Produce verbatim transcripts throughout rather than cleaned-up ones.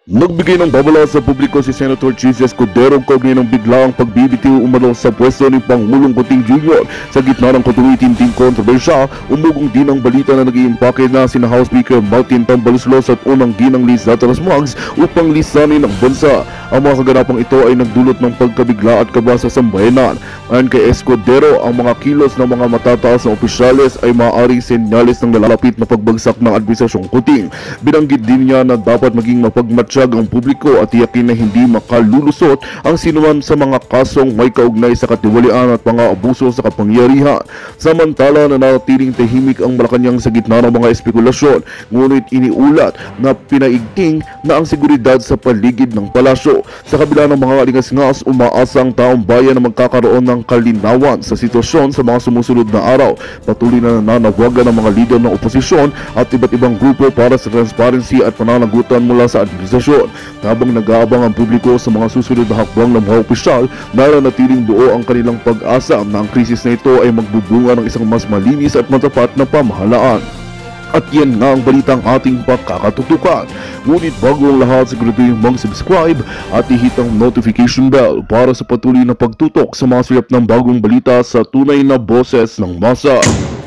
Nagbigay ng babala sa publiko si Senator Chis Escudero kaugnay ng biglaang pagbibitiw umano sa pwesto ni Pangulong Kuting Junior Sa gitna ng katuloy-tinding kontrobersya, umugong din ang balita na nag-iimpake na sina House Speaker Martin Tambaloslos at unang ginang Liz Lataras Mugs upang lisanin ang bansa. Ang mga kaganapang ito ay nagdulot ng pagkabigla at kaba sa sambayanan. Ayon kay Escudero, ang mga kilos ng mga matataas na opisyales ay maaaring senyales ng nalalapit na pagbagsak ng administrasyong Kuting. Binanggit din niya na dapat maging mapagmatsyag ang publiko at tiyakin na hindi makalulusot ang sinuman sa mga kasong may kaugnay sa katiwalian at mga abuso sa kapangyarihan. Samantala, nanatiling tahimik ang Malacanang sa gitna ng mga espekulasyon, ngunit iniulat na pinaigting na ang seguridad sa paligid ng palasyo. Sa kabila ng mga alingas-ngas, umaasa ang taong bayan na magkakaroon ng kalinawan sa sitwasyon sa mga sumusunod na araw. Patuloy na nananawagan ng mga lider ng oposisyon at iba't ibang grupo para sa transparency at pananagutan mula sa administrasyon. Habang nag-aabang ang publiko sa mga susunod na hakbang ng mga opisyal, nananatiling buo ang kanilang pag-asa na ang krisis na ito ay magbubunga ng isang mas malinis at matapat na pamahalaan. At yan nga ang balitang ating pakakatutukan. Ngunit bago ang lahat, siguraduhin mag-subscribe at ihit ang notification bell para sa patuloy na pagtutok sa mga sulap ng bagong balita sa tunay na boses ng masa.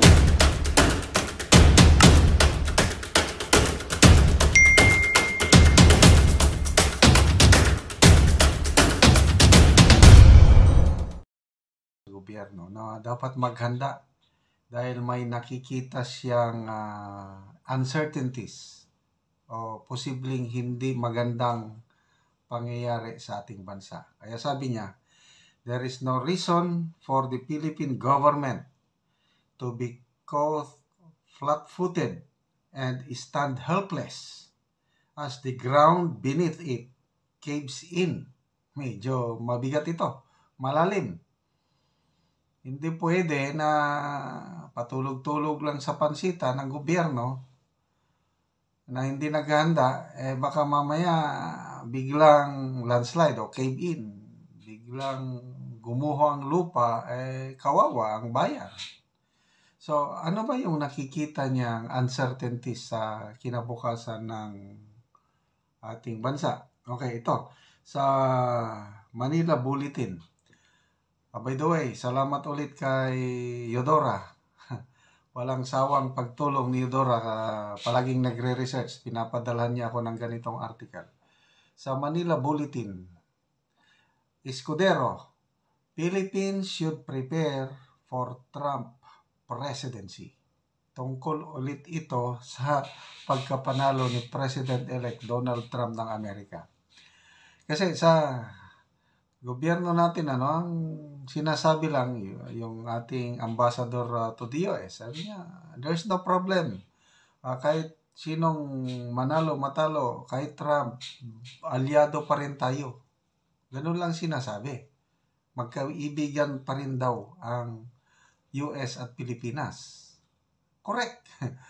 Gobyerno na dapat maghanda dahil may nakikita siyang uh, uncertainties o posibleng hindi magandang pangyayari sa ating bansa. Kaya sabi niya, there is no reason for the Philippine government to be caught flat-footed and stand helpless as the ground beneath it caves in. Medyo mabigat ito, malalim. Hindi pwede na patulog-tulog lang sa pansita ng gobyerno na hindi naghahanda, eh baka mamaya biglang landslide o cave in, biglang gumuho ang lupa, eh kawawa ang bayan. So ano ba yung nakikita niyang uncertainties sa kinabukasan ng ating bansa? Okay, ito sa Manila Bulletin. Uh, by the way, salamat ulit kay Eudora. Walang sawang pagtulong ni Eudora. Uh, palaging nagre-research. Pinapadalhan niya ako ng ganitong article. Sa Manila Bulletin, Escudero, Philippines should prepare for Trump presidency. Tungkol ulit ito sa pagkapanalo ni President-elect Donald Trump ng Amerika. Kasi sa gobyerno natin, ano, ang sinasabi lang yung ating ambassador uh, to the U S, sabi niya, there's no problem. Uh, kahit sinong manalo, matalo, kahit Trump, aliado pa rin tayo. Ganun lang sinasabi. Magkaibigan pa rin daw ang U S at Pilipinas. Correct.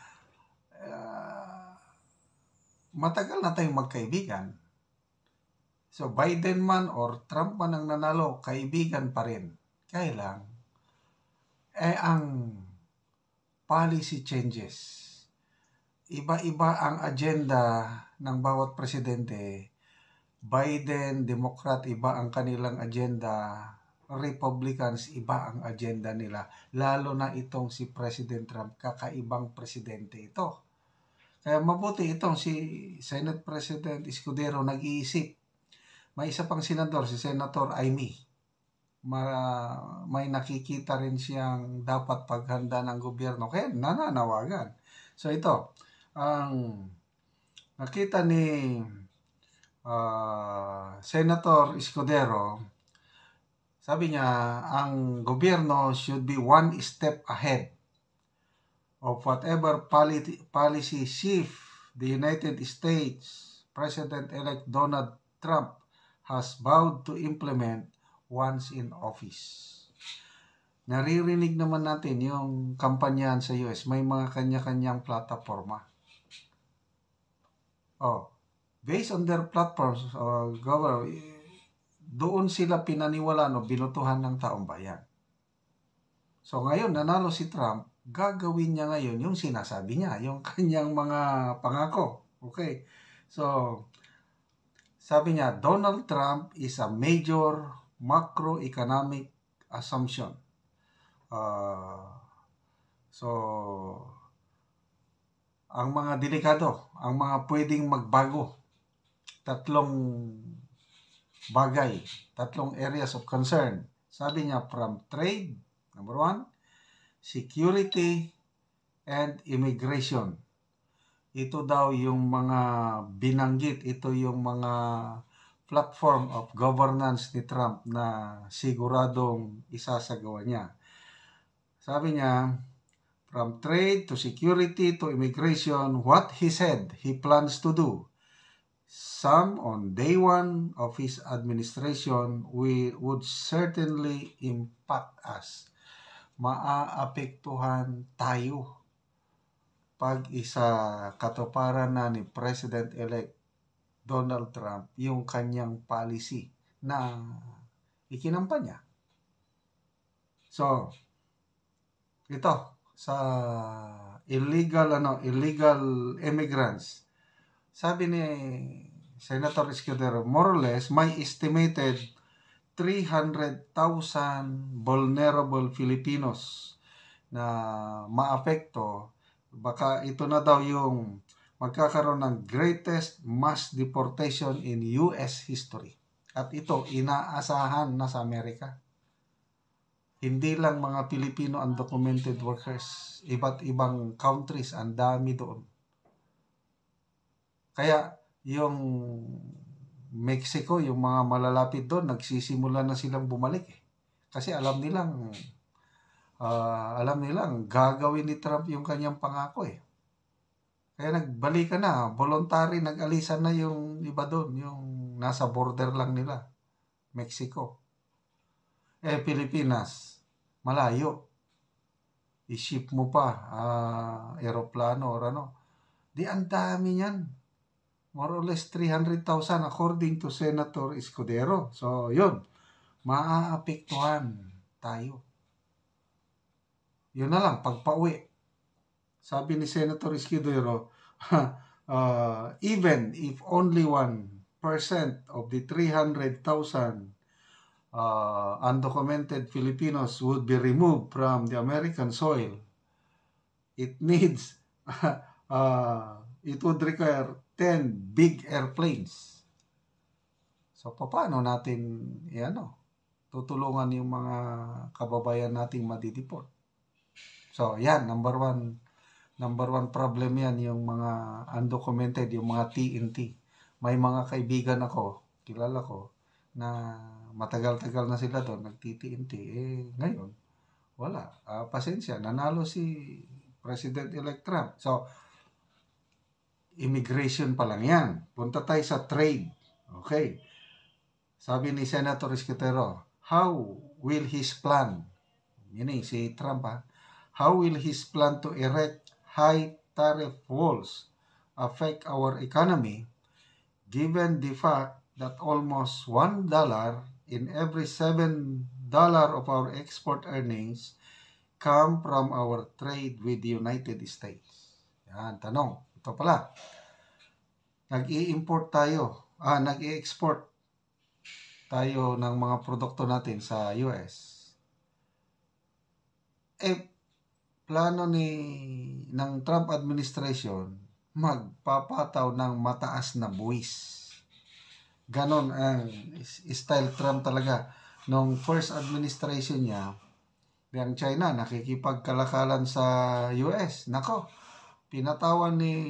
uh, matagal na tayong magkaibigan. So, Biden man or Trump man ang nanalo, kaibigan pa rin. Kaya lang, eh ang policy changes. Iba-iba ang agenda ng bawat presidente. Biden, Democrat, iba ang kanilang agenda. Republicans, iba ang agenda nila. Lalo na itong si President Trump, kakaibang presidente ito. Kaya mabuti itong si Senate President Escudero nag-iisip. May isa pang senador, si Senator Amy. Ma, may nakikita rin siyang dapat paghanda ng gobyerno. Kaya nananawagan. So ito, ang nakita ni uh, Senator Escudero, sabi niya, ang gobyerno should be one step ahead of whatever policy, policy shift the United States President-elect Donald Trump has vowed to implement once in office. Naririnig naman natin yung kampanyahan sa U S, may mga kanya-kanyang plataforma. Oh, based on their platforms, uh, government, doon sila pinaniwalaan o binutuhan ng taong bayan. So ngayon, nanalo si Trump, gagawin niya ngayon yung sinasabi niya, yung kanyang mga pangako. Okay, so Sabi niya, Donald Trump is a major macroeconomic assumption. Uh, so, ang mga delikado, ang mga pwedeng magbago, tatlong bagay, tatlong areas of concern. Sabi niya, from trade, number one, security, and immigration. Ito daw yung mga binanggit, ito yung mga platform of governance ni Trump na siguradong isasagawa niya. Sabi niya, from trade to security to immigration, what he said he plans to do, some on day one of his administration we would certainly impact us. Maaapektuhan tayo pag isa katuparan na ni President-elect Donald Trump yung kanyang policy na ikinampa niya. So, ito sa illegal ano illegal immigrants. Sabi ni Senator Escudero, more or less may estimated three hundred thousand vulnerable Filipinos na maapekto. Baka ito na daw yung magkakaroon ng greatest mass deportation in U S history. At ito, inaasahan na sa Amerika. Hindi lang mga Pilipino undocumented workers. Iba't ibang countries, ang dami doon. Kaya, yung Mexico, yung mga malalapit doon, nagsisimula na silang bumalik eh. Kasi alam nilang Uh, alam nilang gagawin ni Trump yung kanyang pangako eh. Kaya nagbalik na, voluntary, nag-alisan na yung iba doon, yung nasa border lang nila, Mexico. Eh, Pilipinas, malayo. I-ship mo pa, uh, aeroplano or ano. Di ang dami niyan. More or less three hundred thousand according to Senator Escudero. So, yun, maaapektuhan tayo. Yun na lang, pagpa-uwi. Sabi ni Senator Escudero, uh, even if only one percent of the three hundred thousand uh, undocumented Filipinos would be removed from the American soil, it needs, uh, it would require ten big airplanes. So, paano natin, ano, tutulungan yung mga kababayan nating madideport? So, yan, number one, number one problem yan, yung mga undocumented, yung mga T N T. May mga kaibigan ako, kilala ko, na matagal-tagal na sila doon, nag-T N T. Eh, ngayon, wala. Uh, pasensya, nanalo si President-elect Trump. So, immigration pa lang yan. Punta tayo sa trade. Okay. Sabi ni Senator Escudero, how will his plan, yun eh, si Trump ha, how will his plan to erect high tariff walls affect our economy given the fact that almost one dollar in every seven dollars of our export earnings come from our trade with the United States? Yan, tanong. Ito pala. Nag-i-import tayo, ah, nag-i-export tayo ng mga produkto natin sa U S. Eh, plano ni ng Trump administration magpapataw ng mataas na buwis. Ganon ang style Trump talaga. Nung first administration niya, yung China nakikipagkalakalan sa U S. Nako, pinatawan ni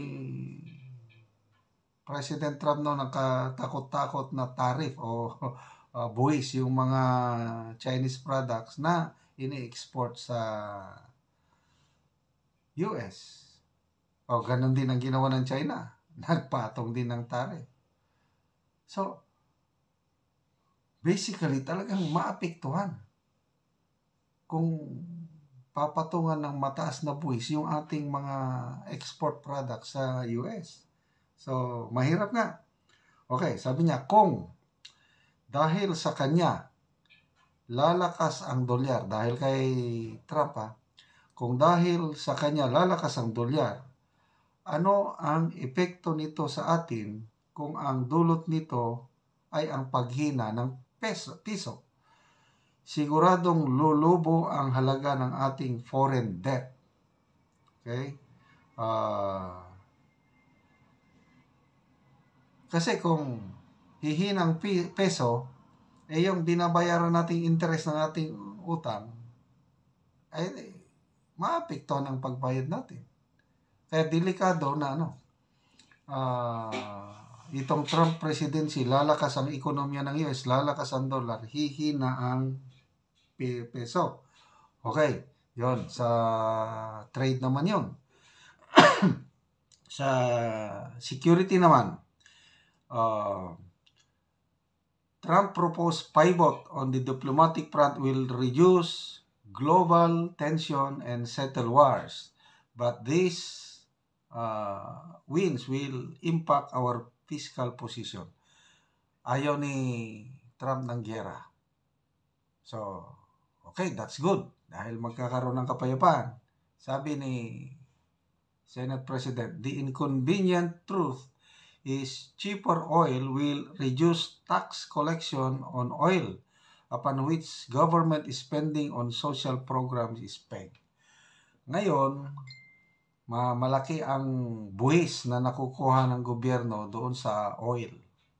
President Trump no nakatakot-takot na tariff o uh, buwis yung mga Chinese products na ini-export sa U S. O, ganun din ang ginawa ng China. Nagpatong din ng tariff. So, basically, talagang maapektuhan kung papatungan ng mataas na buwis yung ating mga export products sa U S. So, mahirap nga. Okay, sabi niya, kung dahil sa kanya, lalakas ang dolyar, dahil kay Trump ha, kung dahil sa kanya lalakas ang dolyar, ano ang epekto nito sa atin kung ang dulot nito ay ang paghina ng peso, piso. Siguradong lulubo ang halaga ng ating foreign debt. Okay? Uh, kasi kung hihinang peso, eh yung binabayaran nating interest ng ating utang, ay maapekto ng pagbayad natin. Kaya delikado na ano, uh, itong Trump presidency, lalakas ang ekonomiya ng U S, lalakas ang dollar, hihina ang peso. Okay, yon sa trade naman yon. Sa security naman, uh, Trump proposed pivot on the diplomatic front will reduce global tension and settle wars. But these uh, wins will impact our fiscal position. Ayaw ni Trump ng giyera. So, okay, that's good. Dahil magkakaroon ng kapayapaan. Sabi ni Senate President, the inconvenient truth is cheaper oil will reduce tax collection on oil, upon which government spending on social programs is pegged. Ngayon, malaki ang buwis na nakukuha ng gobyerno doon sa oil.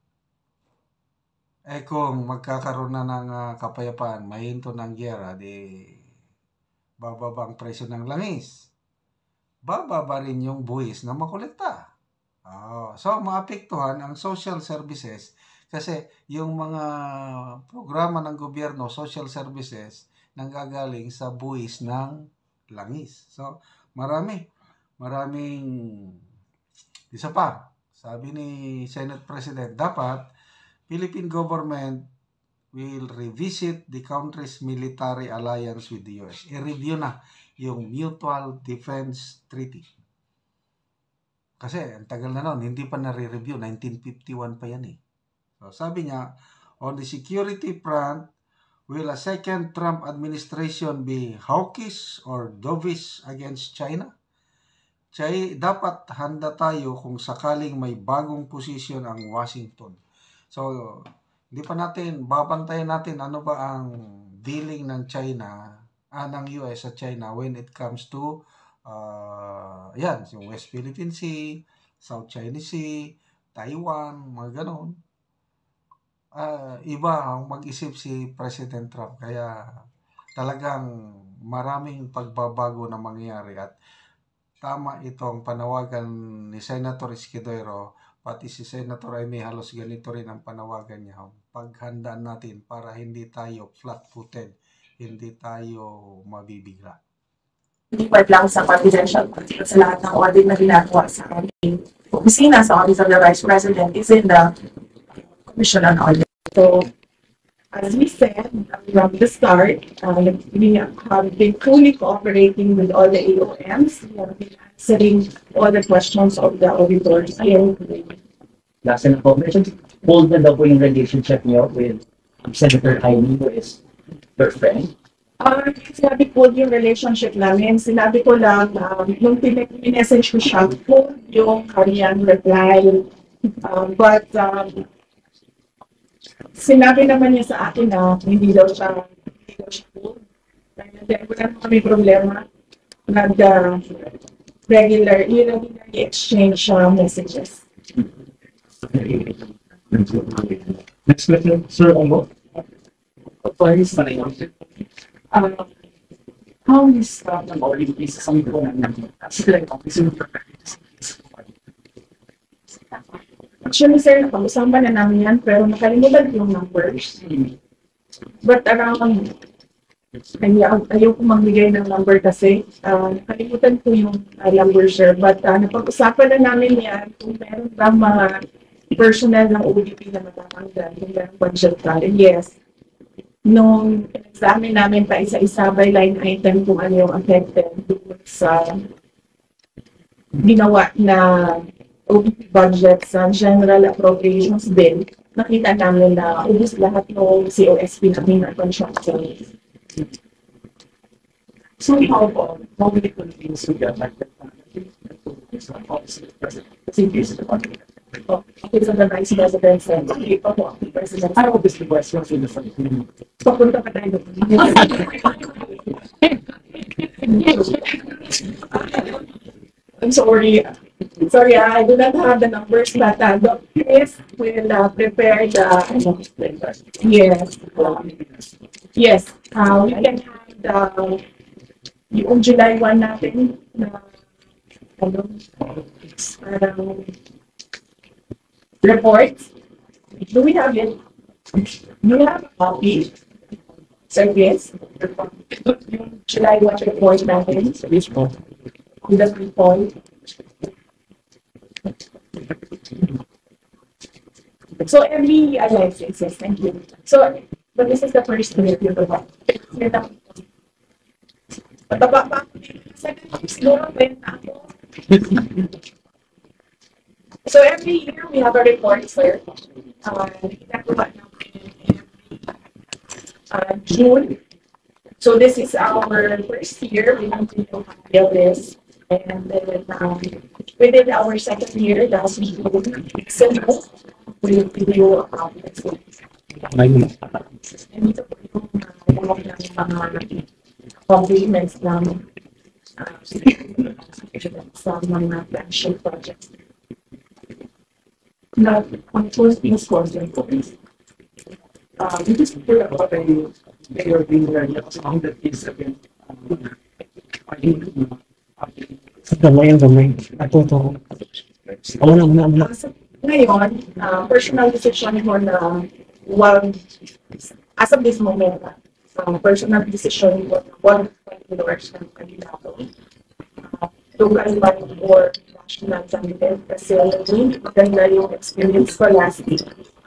Eh kung magkakaroon na ng uh, kapayapaan, mahinto ng giyera, di bababa ang presyo ng langis. Bababa rin yung buwis na makolekta. Oh, so, maapektuhan ang social services kasi yung mga programa ng gobyerno, social services, nanggagaling sa buwis ng langis. So, marami. Maraming isa pa. Sabi ni Senate President, dapat Philippine government will revisit the country's military alliance with the U S. I-review na yung Mutual Defense Treaty. Kasi, ang tagal na noon, hindi pa nare-review. nineteen fifty-one pa yan eh. So, sabi niya, on the security front, will a second Trump administration be hawkish or dovish against China? Chay, dapat handa tayo kung sakaling may bagong posisyon ang Washington. So, hindi pa natin, babantayan natin ano ba ang dealing ng China, ah, ng U S at China when it comes to Uh, yan, yung West Philippine Sea, South China Sea, Taiwan, mga ganon. Uh, iba ang mag-isip si President Trump. Kaya talagang maraming pagbabago na mangyayari at tama itong panawagan ni Senator Escudero, pati si Senator Amy, halos ganito rin ang panawagan niya. Paghandaan natin para hindi tayo flat-footed, hindi tayo mabibigla. Lipat lang sa confidential content sa lahat ng audit na ginagawa sa aming opisina sa Office of the Vice President is in the Commission on Audit. So, as we said from the start, uh, we have been fully cooperating with all the A O Ms. We have been answering all the questions of the auditors. Last and po, hold na daw po yung relationship niyo with Senator Jaime, who is your friend. Uh, sinabi ko yung relationship namin, sinabi ko lang, um, nung pinag-message ko siya, po yung kanyang reply. Um, but, um, sinabi naman niya sa akin na hindi daw siya, hindi daw siya po. And then, wala kami problema. Nag-regular, uh, irregularly exchange uh, messages. Next question, Sir Ongo. What is the Uh, how is uh, the audit is some po na sila yung office ng actually, sir, pag-usapan na namin yan, pero nakalimutan yung numbers. But around, ayaw, ayaw ko magbigay ng number kasi, uh, nakalimutan ko yung uh, number, sir. But uh, napag-usapan na namin yan kung meron ba mga personnel ng O D P na matatanggal, kung meron budget ka. And yes, nung examine namin pa isa-isa by line item kung ano yung affected sa ginawa na O D P budget sa General Appropriations Bill, nakita namin na ubus lahat ng C O S P namin na construction. So how about how many Philippines we got like that? Oh, Office of the Vice President and hindi pa po ang President. I hope this request was in the front. Papunta pa tayo. I'm sorry. Sorry, ah, I do not have the numbers, but uh, Doctor Chris will uh, prepare the. Yes. um, Yes. Uh, we can have the yung July first natin na ano, parang report. Do we have it? Do we have a copy? Sir, yes. Yung July first report natin. Yes po. The report. So every, uh, yes, yes, yes, thank you. So, but this is the first year you know. Pataba pa. Second floor, when ako. So every year we have a report, sir. Uh, ginagawa namin every uh, June. So this is our first year. We continue to have this. And then um, within our second year, that's we do simple. We video um, May and ito po yung uh, ng mga compliments ng uh, sa mga flagship projects. Now, on first things first, uh, we just hear about a mayor being there among the kids again. Gamay ang gamay. Ako to. Ako na, muna, muna. uh, so, ngayon, uh, personal decision ko na wag, as of this moment, uh, personal decision ko na wag endorse ng kandidato. Uh, local man or national candidate kasi hindi maganda yung experience ko last week.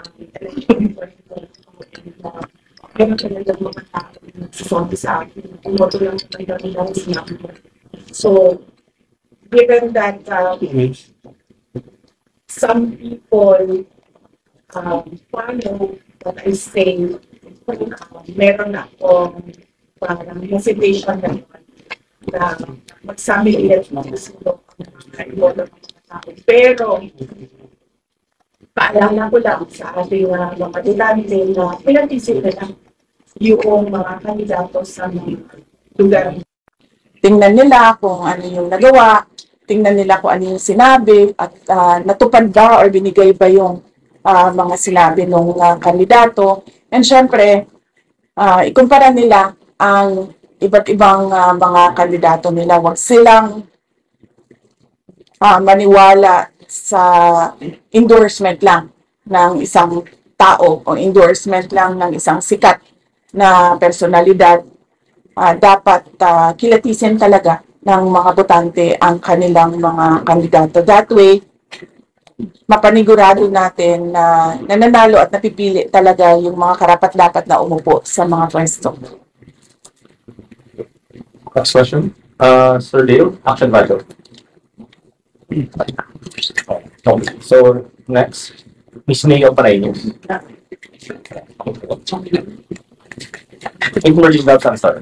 Ganun talaga mga tao na nagsasabi sa akin. Umoto lang ang kandidato sinabi ko. So, given that uh, some people um, follow what I say, uh, meron akong parang hesitation na na magsabi ulit ng gusto ng mga tao. Pero, paalala ko lang sa ating uh, mga ditante na pinag-isip nila yung mga kandidato sa mga lugar. Tingnan nila kung ano yung nagawa, tingnan nila kung ano yung sinabi, at uh, natupad ba or binigay ba yung uh, mga sinabi ng uh, kandidato. And syempre, uh, ikumpara nila ang iba't ibang uh, mga kandidato nila. Huwag silang uh, maniwala sa endorsement lang ng isang tao o endorsement lang ng isang sikat na personalidad. Uh, dapat uh, kilatisin talaga ng mga botante ang kanilang mga kandidato. That way, mapanigurado natin na nananalo at napipili talaga yung mga karapat-dapat na umupo sa mga pwesto. Next question. Uh, Sir Dale, Action Value. Okay. So, next, Miss Mayo Paraino. Including that answer.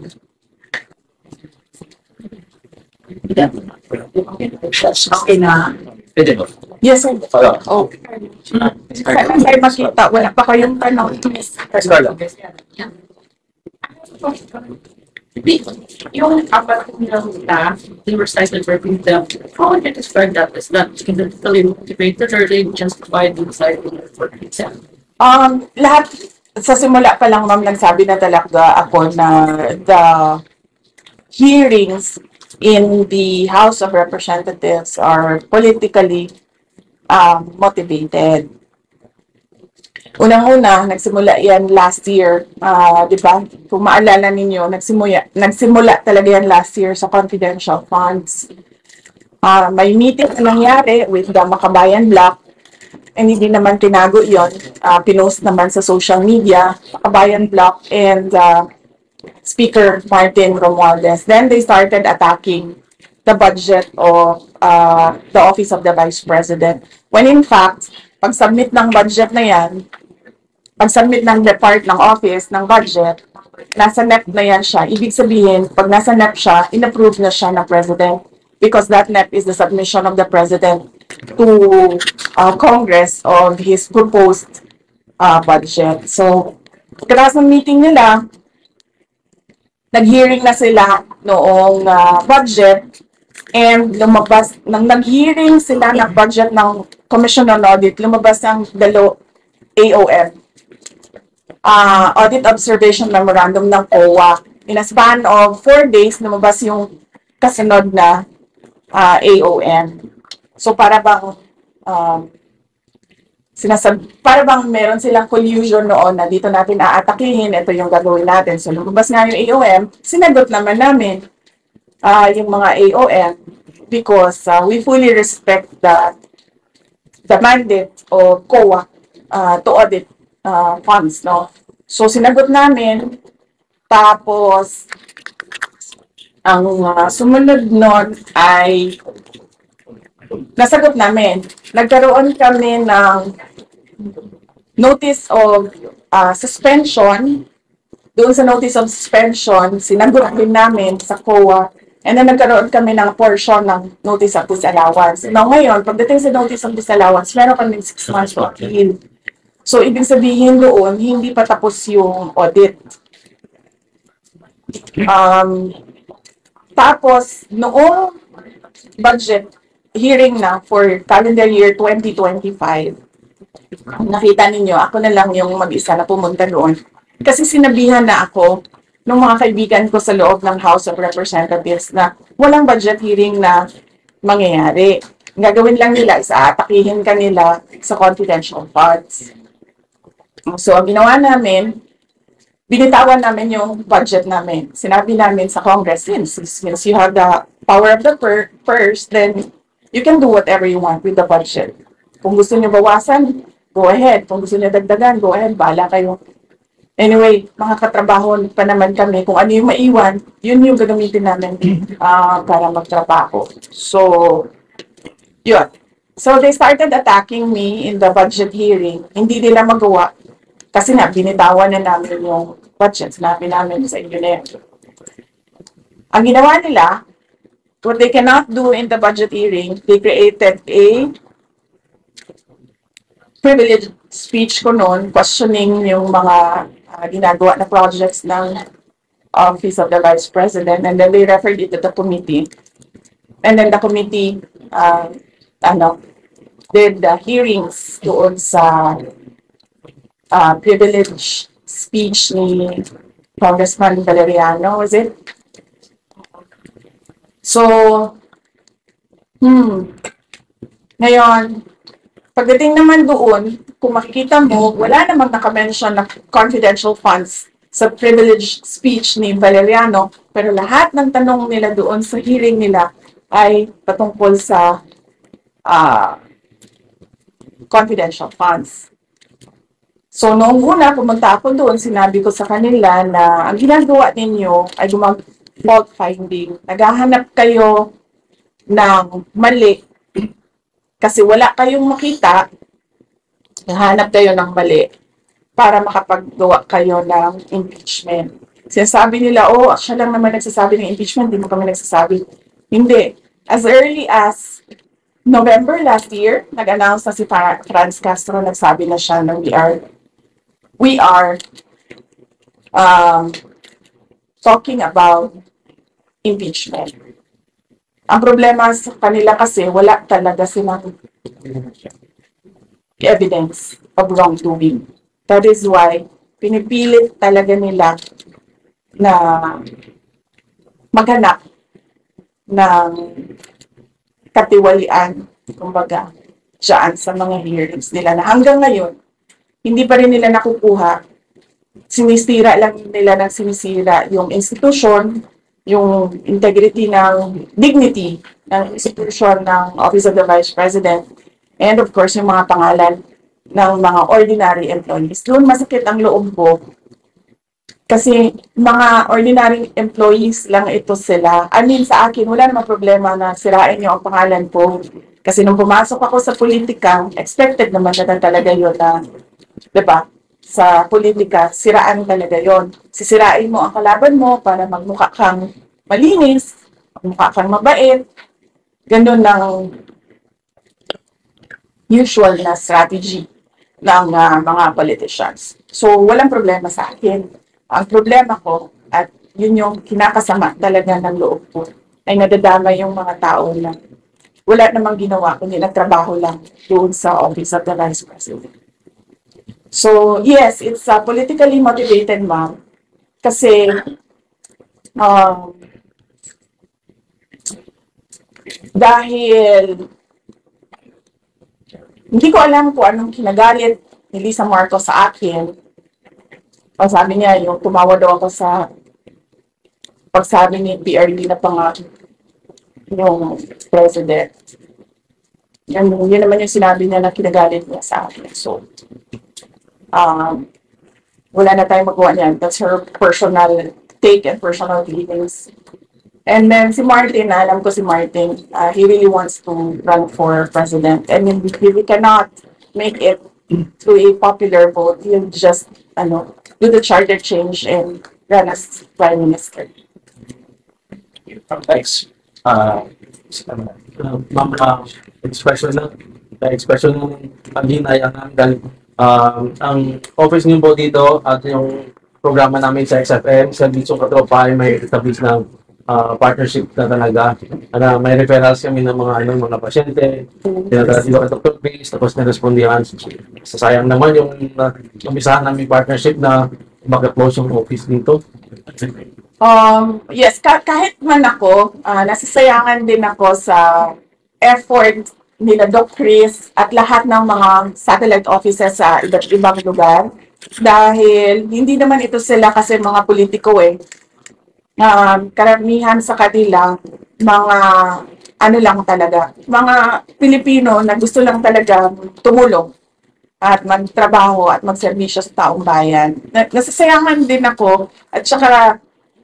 Okay na. Pwede mo. Yes, sir. Wala. Oh. Sana tayo makita. Wala pa kayong tanong. Miss Carla. Yung apat na ruta, they were cited for being them. How would you describe that? Is that significantly motivated or they justified in deciding for exam? Um, lahat, sa simula pa lang, ma'am, nagsabi na talaga ako na the hearings in the House of Representatives are politically um, motivated. Unang-una, nagsimula yan last year, uh, di ba? Kung maalala ninyo, nagsimula, nagsimula talaga yan last year sa confidential funds. Uh, may meeting na nangyari with the Makabayan Bloc, and hindi naman tinago yon, uh, pinost naman sa social media, Makabayan Bloc and uh, Speaker Martin Romualdez. Then they started attacking the budget of uh, the Office of the Vice President. When in fact, pag-submit ng budget na yan, pag-submit ng depart ng office ng budget, nasa N E P na yan siya. Ibig sabihin, pag nasa N E P siya, in-approve na siya ng President because that N E P is the submission of the President to uh, Congress of his proposed uh, budget. So, pagkatapos ng meeting nila, nag-hearing na sila noong uh, budget and lumabas, nang nag-hearing sila ng budget ng Commission on Audit, lumabas ang dalo A O M, uh, Audit Observation Memorandum ng C O A. In a span of four days, lumabas yung kasunod na uh, A O M. So para bang uh, sinasab para bang meron silang collusion noon na dito natin aatakihin, ito yung gagawin natin. So lumabas nga yung A O M, sinagot naman namin uh, yung mga A O M because uh, we fully respect the the mandate of C O A uh, to audit uh, funds, no? So sinagot namin, tapos ang uh, sumunod nun ay nasagot namin. Nagkaroon kami ng notice of uh, suspension. Doon sa notice of suspension, sinagot din namin sa C O A. And then nagkaroon kami ng portion ng notice of disallowance. Now ngayon, pagdating sa notice of disallowance, meron kami six months to appeal. So ibig sabihin doon, hindi pa tapos yung audit. Um, tapos, noong budget hearing na for calendar year twenty twenty-five, nakita ninyo, ako na lang yung mag-isa na pumunta doon. Kasi sinabihan na ako ng mga kaibigan ko sa loob ng House of Representatives na walang budget hearing na mangyayari. Ang gagawin lang nila is aatakihin kanila sa confidential funds. So, ang ginawa namin, binitawan namin yung budget namin. Sinabi namin sa Congress, since, since you have the power of the pur purse, then you can do whatever you want with the budget. Kung gusto niyo bawasan, go ahead. Kung gusto niyo dagdagan, go ahead. Bahala kayo. Anyway, mga katrabaho pa naman kami. Kung ano yung maiwan, yun yung gagamitin namin uh, para magtrabaho. So, yun. So, they started attacking me in the budget hearing. Hindi nila magawa. Kasi nga, binitawan na namin yung budget. Sinabi namin sa inyo na yun. Ang ginawa nila, what they cannot do in the budget hearing, they created a privileged speech ko noon, questioning yung mga uh, ginagawa na projects ng Office of the Vice President, and then they referred it to the committee. And then the committee, uh, ano, did the hearings doon sa uh, privileged speech ni Congressman Valeriano, was it? So, hmm, ngayon, pagdating naman doon, kung makikita mo, wala namang nakamention na confidential funds sa privileged speech ni Valeriano, pero lahat ng tanong nila doon sa hearing nila ay patungkol sa uh, confidential funds. So, noong una, pumunta ako doon, sinabi ko sa kanila na ang ginagawa ninyo ay gumag fault finding. Naghahanap kayo ng mali kasi wala kayong makita, naghahanap kayo ng mali para makapaggawa kayo ng impeachment. Sinasabi nila, oh, siya lang naman nagsasabi ng impeachment, hindi mo kami nagsasabi. Hindi. As early as November last year, nag-announce na si Franz Castro, nagsabi na siya na we are, we are um, talking about impeachment. Ang problema sa kanila kasi, wala talaga silang evidence of wrongdoing. That is why, pinipilit talaga nila na maghanap ng katiwalian, kumbaga, dyan sa mga hearings nila na hanggang ngayon, hindi pa rin nila nakukuha. Sinisira lang nila ng sinisira yung institution, yung integrity ng dignity ng institution ng Office of the Vice President, and of course, yung mga pangalan ng mga ordinary employees. Doon masakit ang loob ko kasi mga ordinary employees lang ito sila. I mean, sa akin, wala namang problema na sirain niyo ang pangalan ko. Kasi nung pumasok ako sa politika, expected naman na talaga yun na, diba? Sa politika, siraan talaga yon. Sisirain mo ang kalaban mo para magmukha kang malinis, magmukha kang mabait. Ganun ng usual na strategy ng ah, mga politicians. So, walang problema sa akin. Ang problema ko, at yun yung kinakasama talaga ng loob ko, ay nadadama yung mga tao na wala namang ginawa kundi nagtrabaho lang doon sa Office of the Vice President. So, yes, it's uh, politically motivated, ma'am. Kasi, um, dahil hindi ko alam kung anong kinagalit ni Lisa Marcos sa akin. O sabi niya, yung tumawa daw ako sa pagsabi ni P R D na pang yung president. Yan, yun naman yung sinabi niya na kinagalit niya sa akin. So, um, wala na tayong magawa niyan. That's her personal take and personal feelings. And then si Martin, alam ko si Martin, uh, he really wants to run for president. And if he cannot make it through a popular vote, he'll just ano, do the charter change and run as prime minister. Thanks. Uh, uh, Ma'am, uh, expression na, uh, expression ng paghinay ang hanggang um, ang office niyo po dito at yung programa namin sa X F M, sa Dito Katropa ay may establish ng uh, partnership na talaga. Na may referrals kami ng mga ano, mga pasyente, tinatala dito kay Doctor Chris, tapos narespondihan. Sasayang naman yung uh, umpisahan namin partnership na mag-close yung office dito. Um, yes, ka- kahit man ako, uh, nasisayangan din ako sa effort nila Doc Chris at lahat ng mga satellite offices sa iba't ibang lugar. Dahil hindi naman ito sila kasi mga politiko eh. Um, karamihan sa kanila, mga ano lang talaga, mga Pilipino na gusto lang talaga tumulong at magtrabaho at magserbisyo sa taong bayan. Na- nasisayangan din ako at saka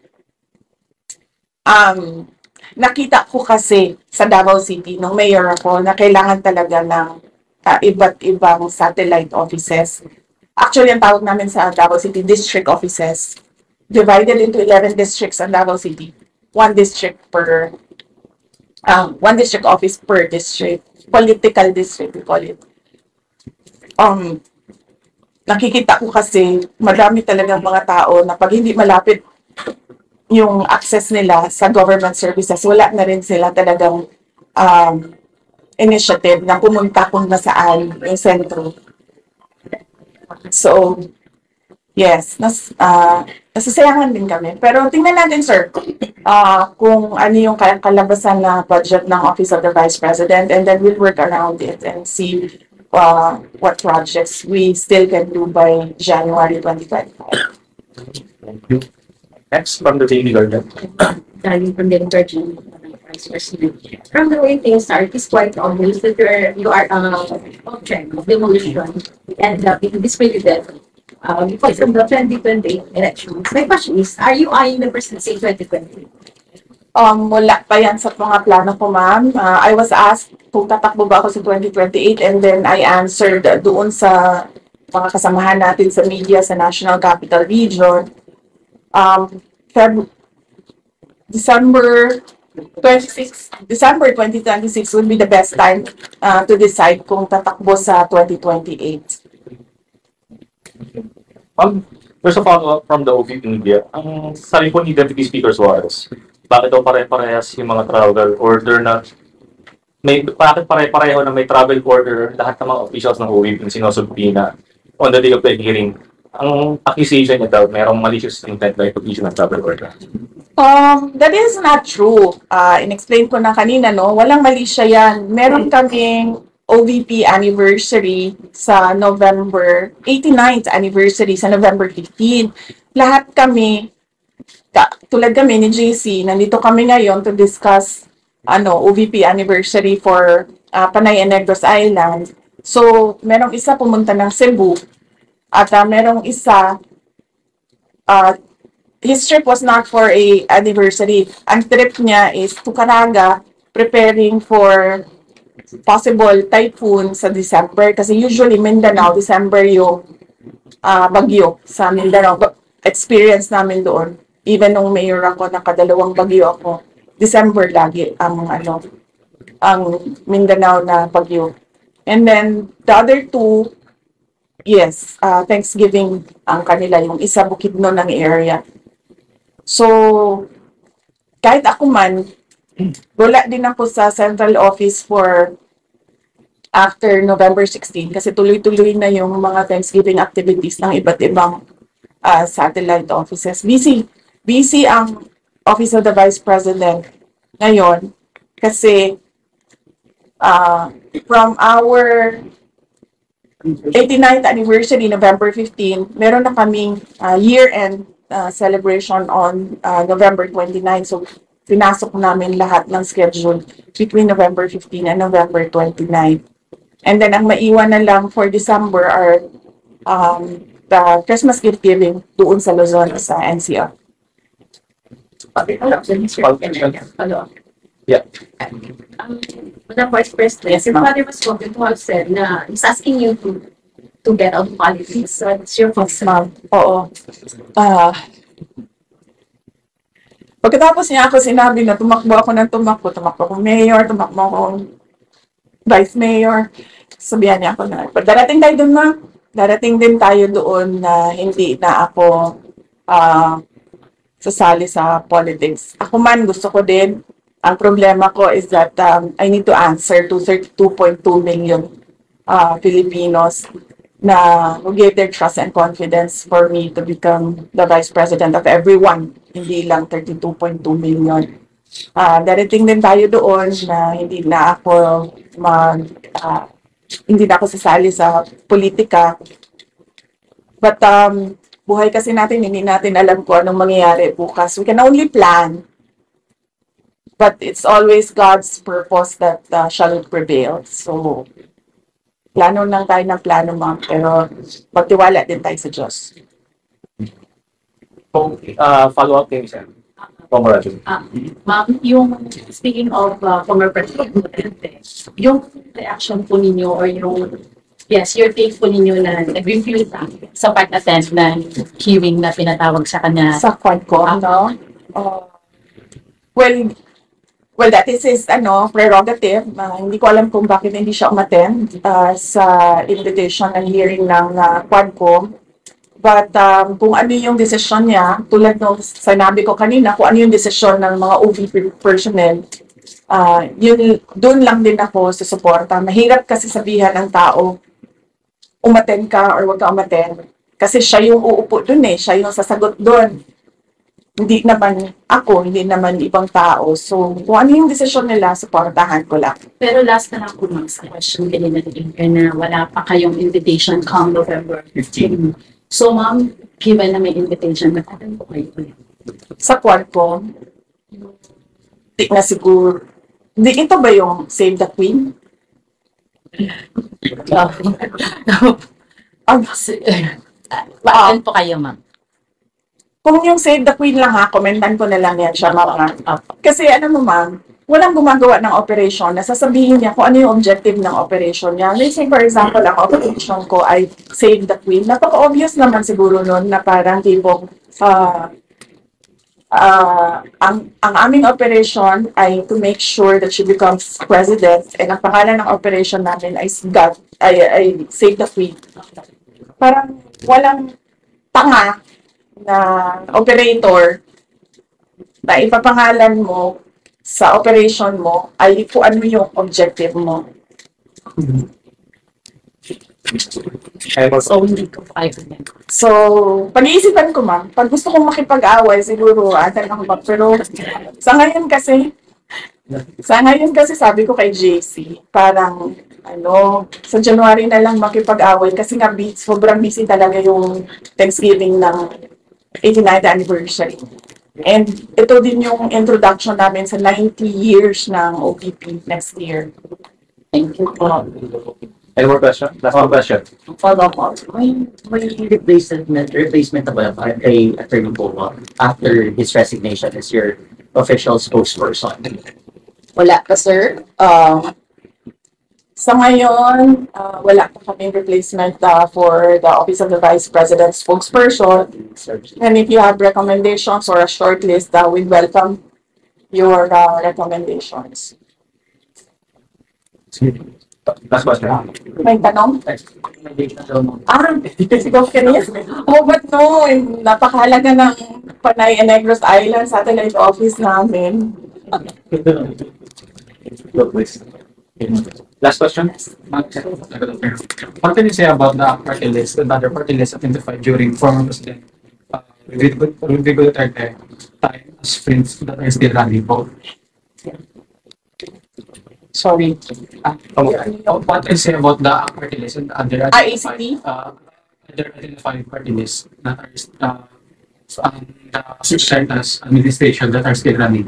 um, nakita ko kasi sa Davao City nung mayor ako na kailangan talaga ng uh, iba't ibang satellite offices. Actually, ang tawag namin sa Davao City, district offices. Divided into eleven districts in Davao City. One district per, um, one district office per district. Political district, we call it. Um, nakikita ko kasi marami talagang mga tao na pag hindi malapit yung access nila sa government services, wala na rin sila talagang um, initiative na pumunta kung nasaan yung sentro. So, yes, nas, uh, nasisayangan din kami. Pero tingnan natin, sir, uh, kung ano yung kal- kalabasan na budget ng Office of the Vice President, and then we'll work around it and see uh, what projects we still can do by January twenty twenty-five. Thank you. Next, from the Daily Garden. Darling from the Virgin Vice President. From the way things are, it is quite obvious that you are, you are uh, object of demolition and uh, being displayed death. Uh, because of the twenty twenty elections. My question is, are you eyeing the presidency in twenty twenty? Um, wala pa yan sa mga plano ko, ma'am. Uh, I was asked kung tatakbo ba ako sa twenty twenty-eight, and then I answered doon sa mga kasamahan natin sa media sa National Capital Region. Um, Feb- December twenty-sixth, December twenty twenty-six would be the best time uh, to decide kung tatakbo sa twenty twenty-eight. Um, first of all, from the O V P media, ang sabi po ni Deputy Speaker Suarez, bakit daw pare-parehas yung mga travel order na may bakit pare-pareho na may travel order lahat ng mga officials ng O V P yung sinusulpina on the day of the hearing? Ang accusation niya daw, mayroong malicious intent by provision ng travel order. Um, that is not true. Uh, in-explain ko na kanina, no? Walang mali siya yan. Meron kaming O V P anniversary sa November, eighty-ninth anniversary sa November fifteenth. Lahat kami, ka, tulad kami ni J C, nandito kami ngayon to discuss ano, O V P anniversary for uh, Panay and Negros Island. So, merong isa pumunta ng Cebu at uh, merong isa, uh, his trip was not for a anniversary. Ang trip niya is to Caraga, preparing for possible typhoon sa December. Kasi usually Mindanao, December yung uh, bagyo sa Mindanao. Experience namin doon. Even nung mayor ako, nakadalawang bagyo ako, December lagi ang ano ang Mindanao na bagyo. And then the other two, yes, uh, Thanksgiving ang kanila, yung isa Bukidnon ng area. So, kahit ako man, wala din ako sa central office for after November sixteen kasi tuloy-tuloy na yung mga Thanksgiving activities ng iba't ibang uh, satellite offices. Busy, busy ang Office of the Vice President ngayon kasi uh, from our eighty-ninth anniversary, November fifteenth, meron na kaming uh, year-end uh, celebration on uh, November twenty-ninth. So, pinasok namin lahat ng schedule between November fifteenth and November twenty-ninth. And then, ang maiwan na lang for December are um, the Christmas gift giving doon sa Luzon sa N C R. Hello. Yeah. Um, Madam Vice President, Yes, your ma'am. father was going to have said na he's asking you to to get out of politics. So it's your Yes, concern. ma'am. Oo. Ah. Pagkatapos niya ako sinabi na tumakbo ako ng tumakbo, tumakbo akong mayor, tumakbo akong vice mayor, sabihan niya ako na, darating tayo doon, ma'am. Darating din tayo doon na hindi na ako ah, sasali sa politics. Ako man, gusto ko din. Ang problema ko is that um, I need to answer to thirty-two point two million uh, Filipinos na who gave their trust and confidence for me to become the Vice President of everyone, hindi lang thirty-two point two million. Uh, darating din tayo doon na hindi na ako mag, uh, hindi na ako sasali sa politika. But um, buhay kasi natin, hindi natin alam kung anong mangyayari bukas. We can only plan. But it's always God's purpose that uh, shall prevail. So, plano lang tayo ng plano, ma'am. Pero, magtiwala din tayo sa Diyos. Kung uh, follow-up kayo, sir. Congratulations. Ah, ma'am, yung speaking of uh, former President Duterte, yung reaction po ninyo or yung yes, your take po ninyo na nag-review sa pag-attend ng hearing na pinatawag sa kanya. Sa kwan ko, ano? Uh, well, well, that is his ano, prerogative. Uh, hindi ko alam kung bakit hindi siya umattend uh, sa invitation ng hearing ng uh, Quadcom. But um, kung ano yung desisyon niya, tulad ng sinabi ko kanina, kung ano yung desisyon ng mga O V P personnel, uh, yun, doon lang din ako susuporta. Mahirap kasi sabihan ng tao, umattend ka or wag ka umattend. Kasi siya yung uupo doon eh, siya yung sasagot doon. Hindi naman ako, hindi naman ibang tao. So, kung ano yung desisyon nila, suportahan ko lang. Pero last na lang po ma'am sa question kanina din na wala pa kayong invitation come November fifteenth. So ma'am, given na may invitation, nagkatan po kayo ulit. Sa Quadcom, di na siguro. Di, ito ba yung Save the Queen? Ang, Bakit po kayo ma'am? kung yung Save the Queen lang ha, komentan ko na lang yan siya, ma'am. Kasi ano mo, ma'am, walang gumagawa ng operation na sasabihin niya kung ano yung objective ng operation niya. Let's say, for example, ang operation ko ay Save the Queen. Napaka-obvious naman siguro nun na parang tipong uh, uh, ang, ang aming operation ay to make sure that she becomes president and ang pangalan ng operation namin ay, God, ay, ay Save the Queen. Parang walang tanga na operator na ipapangalan mo sa operation mo ay kung ano yung objective mo. So hindi ko kayo. So, pag-iisipan ko, ma'am, pag gusto kong makipag-away, siguro, atan ako ba? Pero sa ngayon kasi, sa ngayon kasi sabi ko kay J C, parang, ano, sa January na lang makipag-away kasi nga busy, sobrang busy talaga yung Thanksgiving ng eighty-ninth anniversary. And ito din yung introduction namin sa ninety years ng O P P next year. Thank you po. Any more question? Last one question. Follow up, may, may replacement, replacement na ba kay Attorney Boa after his resignation as your official spokesperson? Wala pa, sir. Um, sa ngayon, uh, wala pa kaming replacement uh, for the Office of the Vice President spokesperson. And if you have recommendations or a short list, uh, we welcome your uh, recommendations. Last question. May tanong? May date na daw, ma'am. Ah, ikaw kanina. Oh, but no, napakahalaga ng Panay and Negros Island satellite office namin. Last question. What can you say about the party list and other party lists identified during former President uh, Rodrigo Rodrigo Duterte time as friends that are still running for? Sorry. Uh, oh, what can you say about the party list and other Ah, A C T? uh, other identified party lists that are uh, um, the shared as administration that are still running?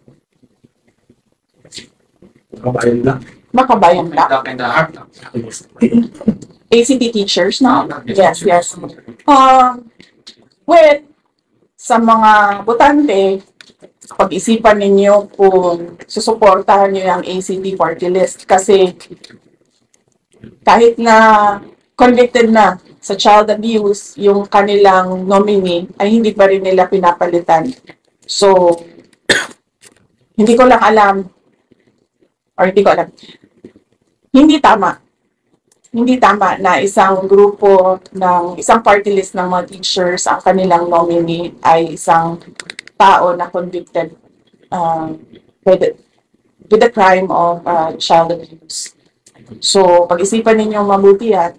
Kabayan lang. Makabayan ka? And the party list. A C T teachers, no? Yes, yes. Um, well, sa mga botante, pag-isipan ninyo kung susuportahan nyo yung A C T party list kasi kahit na convicted na sa child abuse, yung kanilang nominee ay hindi pa rin nila pinapalitan. So, hindi ko lang alam or hindi ko alam. Hindi tama. Hindi tama na isang grupo ng isang party list ng mga teachers ang kanilang nominee ay isang tao na convicted uh, with, the, with the crime of uh, child abuse. So, pag-isipan ninyong mabuti yan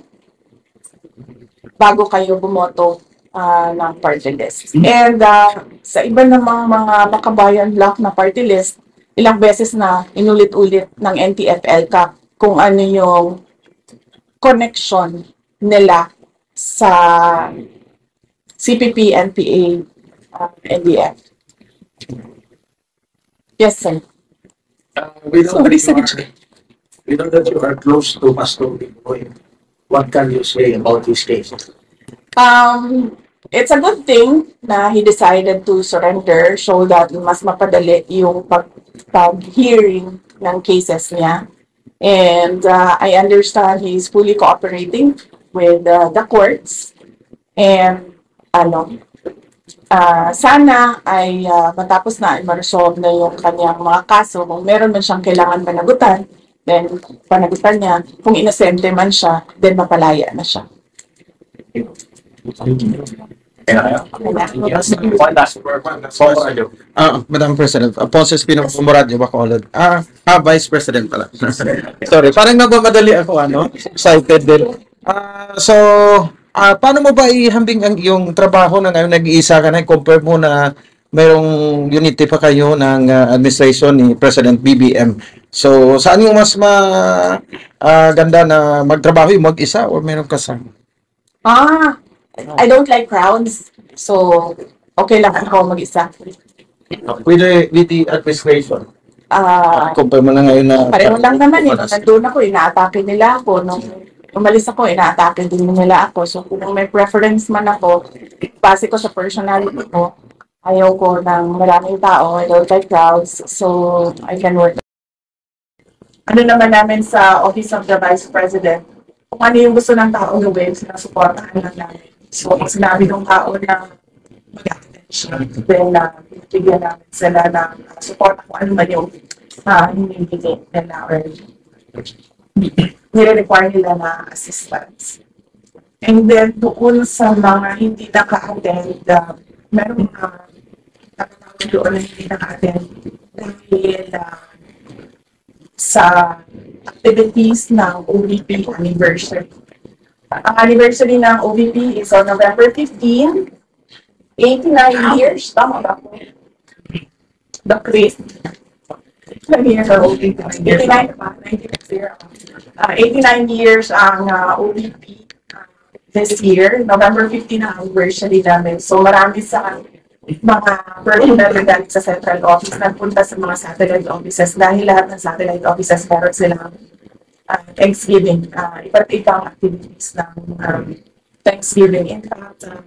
bago kayo bumoto uh, ng party list. And uh, sa iba namang mga makabayan block na party list, ilang beses na inulit-ulit ng N T F L C A C kung ano yung connection nila sa C P P, N P A, uh, N D F. Yes, sir. Uh, we know Sorry, that you sir. are, we know that you are close to Pastor Biboy. What can you say about this case? Um, it's a good thing na he decided to surrender so that mas mapadali yung pag, pag-hearing ng cases niya. And uh, I understand he's fully cooperating with uh, the courts. And ano, uh, sana ay uh, matapos na, ma-resolve na yung kanyang mga kaso. Kung meron man siyang kailangan panagutan, then panagutan niya. Kung inosente man siya, then mapalaya na siya. One last word. Ah, Madam President, Aponces Pino Muradyo Bacolod. Ah, ah, Vice President pala. Sorry, parang nagmamadali ako, ano? Excited din. Ah, so, ah, paano mo ba ihambing ang yung trabaho na ngayon nag-iisa ka na, compare mo na mayroong unity pa kayo ng ah, administration ni President B B M. So, saan yung mas ma ah, ganda na magtrabaho yung mag-isa o mayroong kasama? Ah, I don't like crowds. So, okay lang ako mag-isa. With the, with the administration. Ah, Compare mo na ngayon na pareho lang naman eh. Nung nandun ako, inaatake nila ako. Nung umalis ako, inaatake din nila ako. So, kung may preference man ako, base ko sa personality ko, ayaw ko ng maraming tao. I don't like crowds. So, I can work. Ano naman namin sa Office of the Vice President, kung ano yung gusto ng tao gawin, sinasuportahan lang namin. So, kung sinabi ng tao na mag-attend siya, then uh, bigyan namin sila ng uh, support kung ano man yung uh, hinihingin nila or nire-require nila na assistance. And then, doon sa mga hindi naka-attend, uh, meron mga nakatawag doon na hindi naka-attend dahil uh, sa activities ng O V P anniversary. Ang anniversary ng O V P is on November fifteenth, eighty-nine years. Tama ba po? The Chris. eighty-nine pa, uh, eighty-nine years ang uh, O V P uh, this year. November fifteenth na anniversary namin. So marami sa mga personalidad sa central office nagpunta sa mga satellite offices dahil lahat ng satellite offices meron silang Uh, Thanksgiving, uh, iba't ibang activities ng um, Thanksgiving. In fact, uh,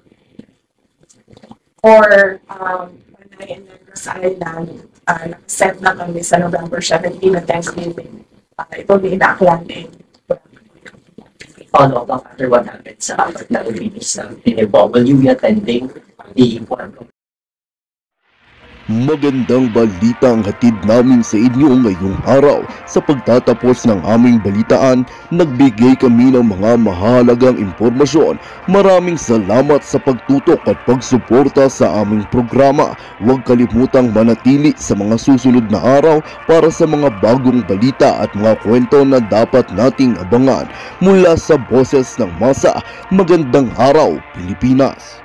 for um, Panay and Negros Island, uh, nag-set na kami sa November seventeenth na Thanksgiving. Uh, ito din inaaklan eh. Follow up after what happened sa apat na release ng Pinebo. Will you be attending the forum? Magandang balita ang hatid namin sa inyo ngayong araw. Sa pagtatapos ng aming balitaan, nagbigay kami ng mga mahalagang impormasyon. Maraming salamat sa pagtutok at pagsuporta sa aming programa. Huwag kalimutang manatili sa mga susunod na araw para sa mga bagong balita at mga kwento na dapat nating abangan. Mula sa Boses ng Masa, magandang araw Pilipinas!